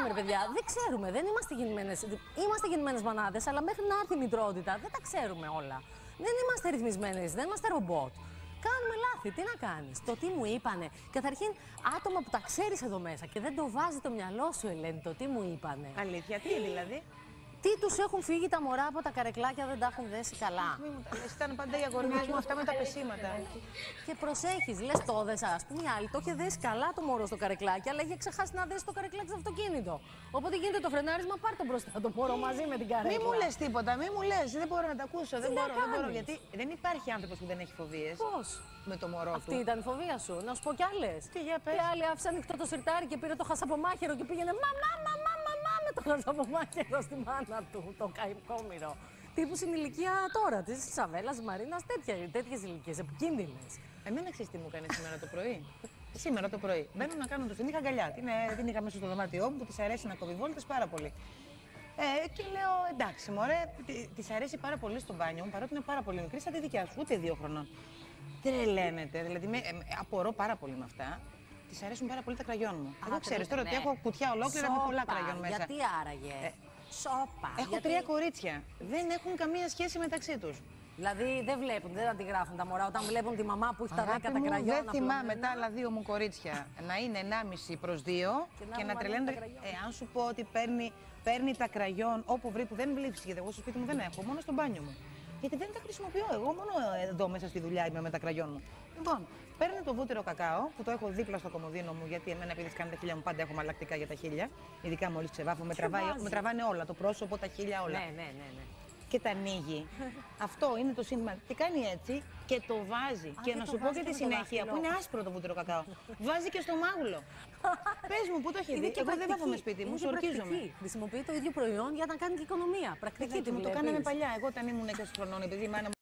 ξέρουμε, ρε παιδιά, δεν ξέρουμε. Δεν είμαστε γεννημένες. Είμαστε γεννημένες μανάδες, αλλά μέχρι να έρθει η μητρότητα δεν τα ξέρουμε όλα. Δεν είμαστε ρυθμισμένες, δεν είμαστε ρομπότ. Κάνουμε λάθη, τι να κάνεις. Το τι μου είπανε. Καταρχήν, άτομα που τα ξέρεις εδώ μέσα και δεν το βάζει το μυαλό σου, Ελένη, το τι μου είπανε. Αλήθεια, τι δηλαδή. Τι τους έχουν φύγει τα μωρά από τα καρεκλάκια, δεν τα έχουν δέσει καλά. Μη μου τα λες, ήταν πάντα οι αγορνίες μου αυτά με τα πεσήματα. Και προσέχεις, λες το δέσα. Ας πούμε, η άλλη το είχε δέσει καλά το μωρό στο καρεκλάκι, αλλά είχε ξεχάσει να δέσει το καρεκλάκι στο αυτοκίνητο. Οπότε γίνεται το φρενάρισμα, πάρ' το μπροστά το μωρό μαζί με την καρέκλα. Μη μου λες τίποτα, μη μου λες, δεν μπορώ να τα ακούσω. Δεν μπορώ, γιατί δεν υπάρχει άνθρωπος που δεν έχει φοβίες. Πώς? Με το μωρό του. Αυτή ήταν η φοβία σου. Να σου πω κι άλλες. Τι, για πες. Και άλλη άφησε ανοιχτό το σιρτάρι και πήρε το χασαπομάχαιρο και πήγαινε μαμά με το χασαπομάχαιρο στη μάνα του, το καημκόμηρο. Τύπου στην ηλικία τώρα τη Ισαβέλα, Μαρίνα, τέτοιες ηλικίες, επικίνδυνες. Εμένα ξέρεις τι μου έκανε σήμερα το πρωί. Σήμερα το πρωί. Μπαίνω να κάνω την είχα αγκαλιά. Την είχα μέσα στο δωμάτιό μου που της αρέσει να κόβει βόλτες πάρα πολύ. Και λέω εντάξει, μωρέ, της αρέσει πάρα πολύ στο μπάνιο μου, παρότι είναι πάρα πολύ μικρή, σαν τη δικιά σου, ούτε 2 χρονών. Τρελαίνεται, δηλαδή απορώ πάρα πολύ με αυτά. Της αρέσουν πάρα πολύ τα κραγιόν μου. Εγώ ξέρεις τώρα ότι έχω κουτιά ολόκληρα με πολλά κραγιόν μέσα. Γιατί άραγε. Σόπα. Έχω 3 κορίτσια. Δεν έχουν καμία σχέση μεταξύ τους. Δηλαδή δεν βλέπουν, δεν αντιγράφουν τα μωρά όταν βλέπουν τη μαμά που έχει τα 10 τα κραγιόν. Δεν θυμάμαι τα άλλα 2 μου κορίτσια να είναι 1,5 προς 2 και να τρελαίνονται. Αν σου πω ότι παίρνει τα κραγιόν όπου βρει που δεν βρίσκεται, εγώ στο σπίτι μου δεν έχω, μόνο στο μπάνιο μου. Γιατί δεν τα χρησιμοποιώ. Εγώ μόνο εδώ μέσα στη δουλειά είμαι με τα κραγιόν μου. Λοιπόν, παίρνω το βούτυρο κακάο που το έχω δίπλα στο κομοδίνο μου, γιατί εμένα επειδή σκάνε τα χείλια μου πάντα έχω μαλακτικά για τα χείλια. Ειδικά μόλις ξεβάφω, με τραβάνε όλα. Το πρόσωπο, τα χείλια, όλα. Ναι. Και τα ανοίγει. Αυτό είναι το σύνθημα. Τι κάνει έτσι και το βάζει. Και να σου πω και τη συνέχεια, που είναι άσπρο το βούτυρο κακάο. Βάζει και στο μάγουλο. Πες μου, πού το έχει δει. Εγώ δεν βάφομαι σπίτι μου, σορκίζομαι. Χρησιμοποιεί το ίδιο προϊόν για να κάνει και οικονομία. Πρακτική τη μου το κάναμε παλιά. Εγώ όταν ήμουν 20 χρονών, επειδή η μάνα μου